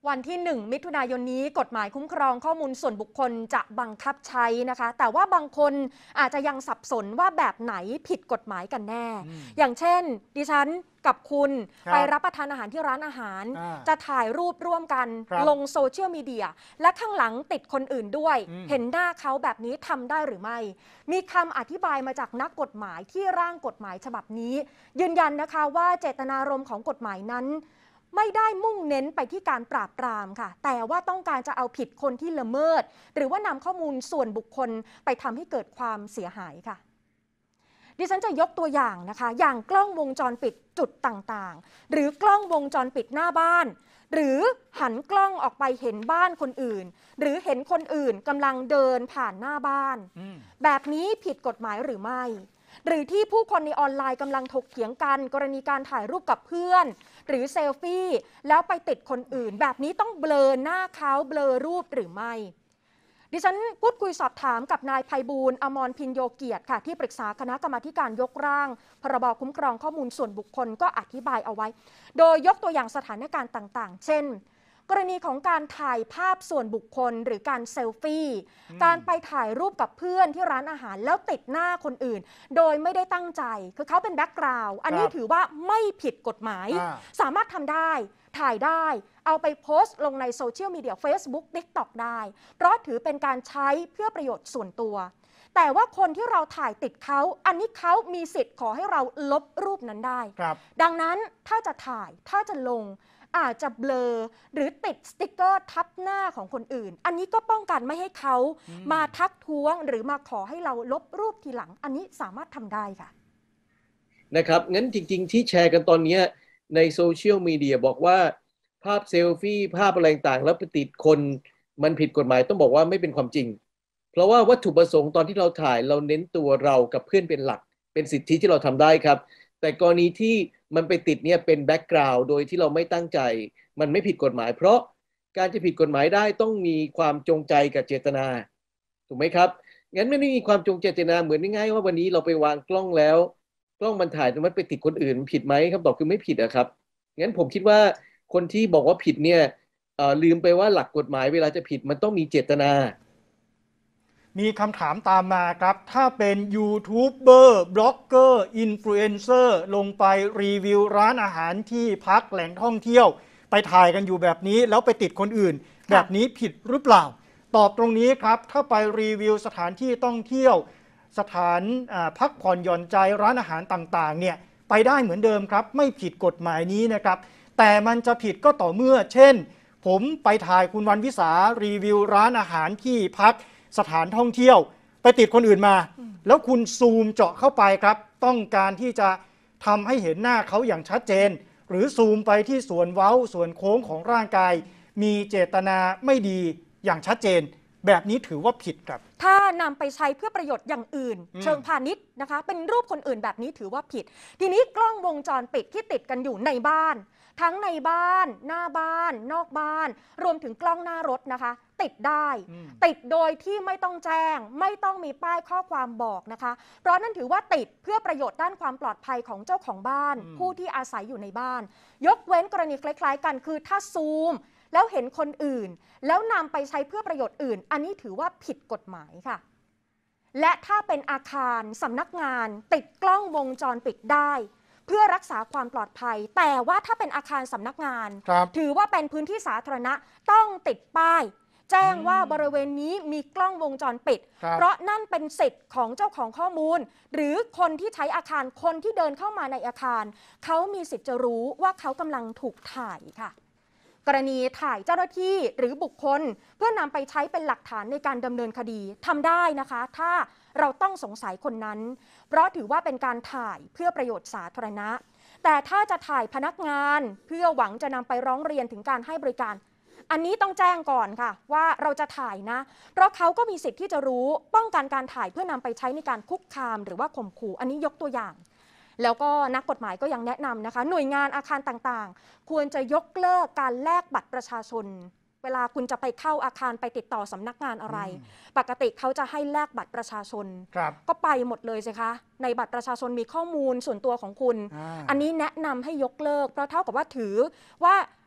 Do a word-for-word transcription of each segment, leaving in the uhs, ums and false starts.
วันที่หนึ่งมิถุนายนนี้กฎหมายคุ้มครองข้อมูลส่วนบุคคลจะบังคับใช้นะคะแต่ว่าบางคนอาจจะยังสับสนว่าแบบไหนผิดกฎหมายกันแน่ อ, อย่างเช่นดิฉันกับคุณไปรับประทานอาหารที่ร้านอาหารจะถ่ายรูปร่วมกันลงโซเชียลมีเดียและข้างหลังติดคนอื่นด้วยเห็นหน้าเขาแบบนี้ทำได้หรือไม่มีคำอธิบายมาจากนักกฎหมายที่ร่างกฎหมายฉบับนี้ยืนยันนะคะว่าเจตนารมณ์ของกฎหมายนั้นไม่ได้มุ่งเน้นไปที่การปราบปรามค่ะแต่ว่าต้องการจะเอาผิดคนที่ละเมิดหรือว่านำข้อมูลส่วนบุคคลไปทำให้เกิดความเสียหายค่ะดิฉันจะยกตัวอย่างนะคะอย่างกล้องวงจรปิดจุดต่างๆหรือกล้องวงจรปิดหน้าบ้านหรือหันกล้องออกไปเห็นบ้านคนอื่นหรือเห็นคนอื่นกำลังเดินผ่านหน้าบ้านแบบนี้ผิดกฎหมายหรือไม่หรือที่ผู้คนในออนไลน์กำลังถกเถียงกันกรณีการถ่ายรูปกับเพื่อนหรือเซลฟี่แล้วไปติดคนอื่นแบบนี้ต้องเบลอหน้าเขาเบลอรูปหรือไม่ดิฉันพูดคุยสอบถามกับนายไพบูลย์ อมรพินโยเกียรติค่ะที่ปรึกษาคณะกรรมาธิการยกร่างพรบคุ้มครองข้อมูลส่วนบุคคลก็อธิบายเอาไว้โดยยกตัวอย่างสถานการณ์ต่างๆเช่นกรณีของการถ่ายภาพส่วนบุคคลหรือการเซลฟี่การไปถ่ายรูปกับเพื่อนที่ร้านอาหารแล้วติดหน้าคนอื่นโดยไม่ได้ตั้งใจคือเขาเป็นแบ็กกราวด์อันนี้ถือว่าไม่ผิดกฎหมายสามารถทำได้ถ่ายได้เอาไปโพสต์ลงในโซเชียลมีเดีย Facebook TikTok ได้เพราะถือเป็นการใช้เพื่อประโยชน์ส่วนตัวแต่ว่าคนที่เราถ่ายติดเขาอันนี้เขามีสิทธิ์ขอให้เราลบรูปนั้นได้ดังนั้นถ้าจะถ่ายถ้าจะลงอาจจะเบลอหรือติดสติ๊กเกอร์ทับหน้าของคนอื่นอันนี้ก็ป้องกันไม่ให้เขามาทักท้วงหรือมาขอให้เราลบรูปทีหลังอันนี้สามารถทำได้ค่ะนะครับงั้นจริงๆที่แชร์กันตอนนี้ในโซเชียลมีเดียบอกว่าภาพเซลฟี่ภาพอะไรต่างแล้วไปติดคนมันผิดกฎหมายต้องบอกว่าไม่เป็นความจริงเพราะว่าวัตถุประสงค์ตอนที่เราถ่ายเราเน้นตัวเรากับเพื่อนเป็นหลักเป็นสิทธิที่เราทำได้ครับแต่กรณีที่มันไปติดเนี่ยเป็นแบ็กกราวด์โดยที่เราไม่ตั้งใจมันไม่ผิดกฎหมายเพราะการจะผิดกฎหมายได้ต้องมีความจงใจกับเจตนาถูกไหมครับงั้นไม่มีความจงใจเจตนาเหมือนง่ายๆว่าวันนี้เราไปวางกล้องแล้วกล้องมันถ่ายแต่มันไปติดคนอื่นผิดไหมคำตอบคือไม่ผิดอะครับงั้นผมคิดว่าคนที่บอกว่าผิดเนี่ยลืมไปว่าหลักกฎหมายเวลาจะผิดมันต้องมีเจตนามีคำถามตามมาครับถ้าเป็นยูทูบเบอร์บล็อกเกอร์อินฟลูเอนเซอร์ลงไปรีวิวร้านอาหารที่พักแหล่งท่องเที่ยวไปถ่ายกันอยู่แบบนี้แล้วไปติดคนอื่นแบบนี้ผิดหรือเปล่าตอบตรงนี้ครับถ้าไปรีวิวสถานที่ท่องเที่ยวสถานพักผ่อนหย่อนใจร้านอาหารต่างๆเนี่ยไปได้เหมือนเดิมครับไม่ผิดกฎหมายนี้นะครับแต่มันจะผิดก็ต่อเมื่อเช่นผมไปถ่ายคุณวันวิสารีวิวร้านอาหารที่พักสถานท่องเที่ยวไปติดคนอื่นมาแล้วคุณซูมเจาะเข้าไปครับต้องการที่จะทำให้เห็นหน้าเขาอย่างชัดเจนหรือซูมไปที่ส่วนเว้าส่วนโค้งของร่างกายมีเจตนาไม่ดีอย่างชัดเจนแบบนี้ถือว่าผิดครับถ้านำไปใช้เพื่อประโยชน์อย่างอื่นเชิงพาณิชย์นะคะเป็นรูปคนอื่นแบบนี้ถือว่าผิดทีนี้กล้องวงจรปิดที่ติดกันอยู่ในบ้านทั้งในบ้านหน้าบ้านนอกบ้านรวมถึงกล้องหน้ารถนะคะติดได้ติดโดยที่ไม่ต้องแจ้งไม่ต้องมีป้ายข้อความบอกนะคะเพราะนั่นถือว่าติดเพื่อประโยชน์ด้านความปลอดภัยของเจ้าของบ้านผู้ที่อาศัยอยู่ในบ้านยกเว้นกรณีคล้ายๆกันคือถ้าซูมแล้วเห็นคนอื่นแล้วนำไปใช้เพื่อประโยชน์อื่นอันนี้ถือว่าผิดกฎหมายค่ะและถ้าเป็นอาคารสำนักงานติดกล้องวงจรปิดได้เพื่อรักษาความปลอดภัยแต่ว่าถ้าเป็นอาคารสำนักงานถือว่าเป็นพื้นที่สาธารณะต้องติดป้ายแจ้งว่าบริเวณนี้มีกล้องวงจรปิดเพราะนั่นเป็นสิทธิ์ของเจ้าของข้อมูลหรือคนที่ใช้อาคารคนที่เดินเข้ามาในอาคารเขามีสิทธิ์จะรู้ว่าเขากำลังถูกถ่ายค่ะกรณีถ่ายเจ้าหน้าที่หรือบุคคลเพื่อนำไปใช้เป็นหลักฐานในการดำเนินคดีทำได้นะคะถ้าเราต้องสงสัยคนนั้นเพราะถือว่าเป็นการถ่ายเพื่อประโยชน์สาธารณะแต่ถ้าจะถ่ายพนักงานเพื่อหวังจะนำไปร้องเรียนถึงการให้บริการอันนี้ต้องแจ้งก่อนค่ะว่าเราจะถ่ายนะเพราะเขาก็มีสิทธิ์ที่จะรู้ป้องกันการถ่ายเพื่อนำไปใช้ในการคุกคามหรือว่าข่มขู่อันนี้ยกตัวอย่างแล้วก็นักกฎหมายก็ยังแนะนำนะคะหน่วยงานอาคารต่างๆควรจะยกเลิกการแลกบัตรประชาชนเวลาคุณจะไปเข้าอาคารไปติดต่อสำนักงานอะไรปกติเขาจะให้แลกบัตรประชาชนก็ไปหมดเลยสิคะในบัตรประชาชนมีข้อมูลส่วนตัวของคุณ อ, อันนี้แนะนำให้ยกเลิกเพราะเท่ากับว่าถือว่า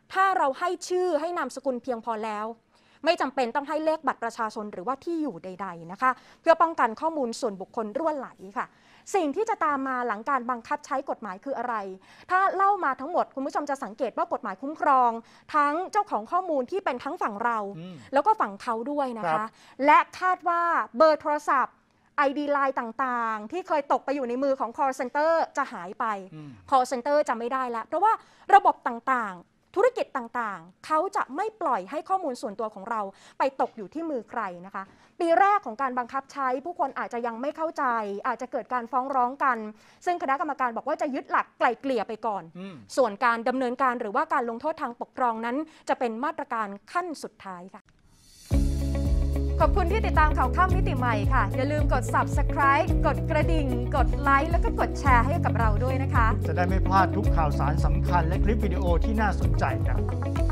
ถ้าเราให้ชื่อให้นามสกุลเพียงพอแล้วไม่จำเป็นต้องให้เลขบัตรประชาชนหรือว่าที่อยู่ใดๆนะคะเพื่อป้องกันข้อมูลส่วนบุคคลรั่วไหลค่ะสิ่งที่จะตามมาหลังการบังคับใช้กฎหมายคืออะไรถ้าเล่ามาทั้งหมดคุณผู้ชมจะสังเกตว่ากฎหมายคุ้มครองทั้งเจ้าของข้อมูลที่เป็นทั้งฝั่งเราแล้วก็ฝั่งเขาด้วยนะคะและคาดว่าเบอร์โทรศัพท์ ไอ ดี ไลน์ ต่างๆที่เคยตกไปอยู่ในมือของ call center จะหายไป call center จะไม่ได้แล้วเพราะว่าระบบต่างๆธุรกิจต่างๆเขาจะไม่ปล่อยให้ข้อมูลส่วนตัวของเราไปตกอยู่ที่มือใครนะคะปีแรกของการบังคับใช้ผู้คนอาจจะยังไม่เข้าใจอาจจะเกิดการฟ้องร้องกันซึ่งคณะกรรมการบอกว่าจะยึดหลักไกล่เกลี่ยไปก่อนส่วนการดำเนินการหรือว่าการลงโทษทางปกครองนั้นจะเป็นมาตรการขั้นสุดท้ายค่ะขอบคุณที่ติดตามข่าวค่ำมิติใหม่ค่ะอย่าลืมกด ซับสไครบ์ กดกระดิ่งกดไลค์แล้วก็กดแชร์ให้กับเราด้วยนะคะจะได้ไม่พลาดทุกข่าวสารสำคัญและคลิปวิดีโอที่น่าสนใจครับ